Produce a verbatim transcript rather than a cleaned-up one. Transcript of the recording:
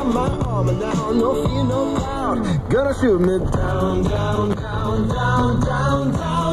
on my arm and now, no fear, no doubt. Gonna shoot me down, down, down, down, down, down.